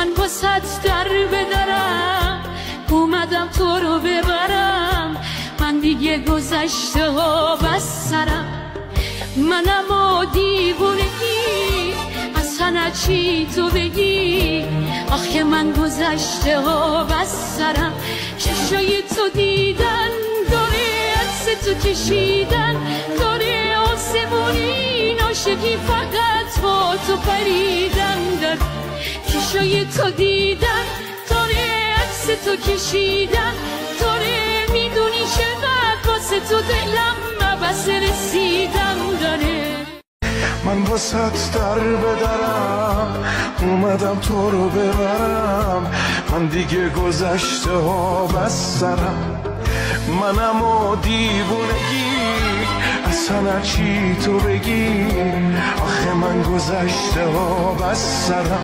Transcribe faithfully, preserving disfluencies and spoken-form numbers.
من واسط در بدرم اومدم تو رو ببرم من دیگه گذشته ها بس سرم منم و دیوونگی اصلا چی تو بگی آخه من گذشته ها بس سرم چشای تو دیدن داره عکس تو کشیدن داره آسمونی ناشگی فقط با تو پریدن داره چشای تو دیدن داره عکس تو کشیدن داره میدونی چقدر واسه تو دلم بس رسیدن داره من واسط در بدرم اومدم تو رو ببرم من دیگه گذشته ها بس سرم منم و دیوونگی اصلا چی تو بگی آخه من گذشته ها بس سرم